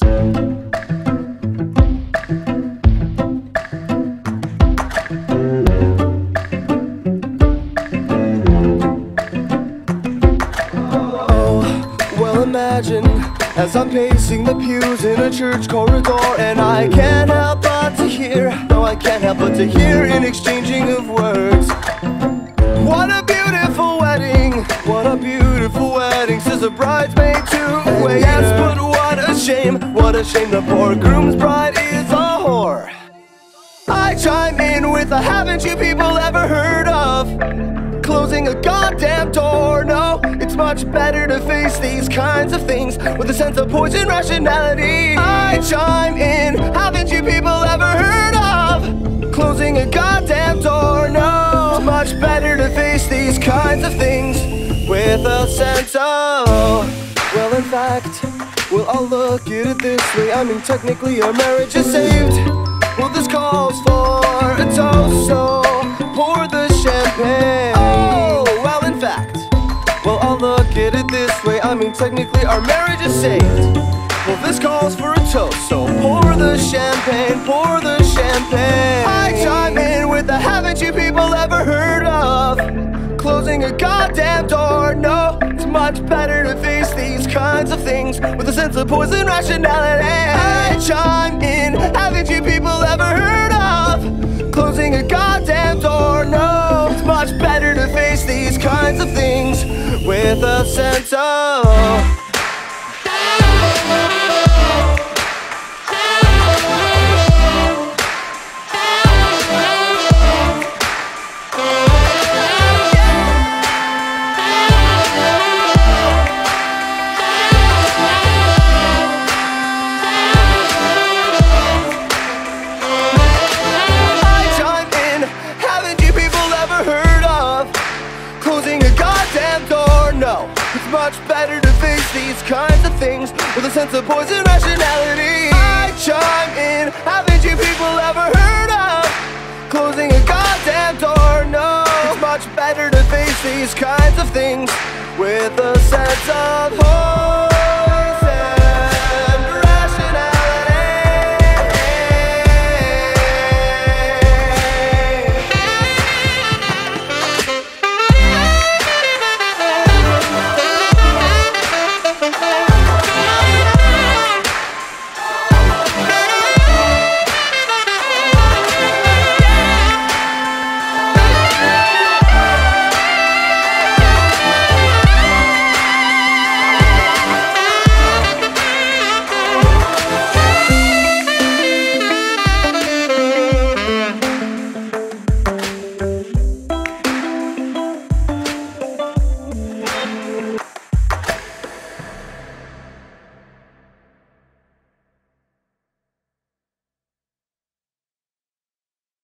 Imagine as I'm pacing the pews in a church corridor, and I can't help but to hear, no, I can't help but to hear an exchanging of words. What a beautiful wedding, what a beautiful wedding, says a bridesmaid to a waiter. Yes, but what a shame the poor groom's bride is a whore. I chime in with a haven't you people ever heard of closing a goddamn door? No, it's much better to face these kinds of things with a sense of poise and rationality. I chime in, haven't you people ever heard of closing a goddamn door? No, it's much better to face these kinds of things with a sense of, well, in fact, well, I'll look at it this way. I mean, technically our marriage is saved. Well, this calls for a toast, so pour the champagne. Oh, well, in fact, well, I'll look at it this way. I mean, technically our marriage is saved. Well, this calls for a toast, so pour the champagne, pour the champagne. I chime in with the haven't you people ever heard of closing a goddamn door? No, it's much better to face these kinds of things with a sense of poise and rationality. I chime in, haven't you people ever heard of closing a goddamn door? No, it's much better to face these kinds of things with a sense of much better to face these kinds of things with a sense of poise and rationality. I chime in, haven't you people ever heard of closing a goddamn door? No, it's much better to face these kinds of things with a sense of hope.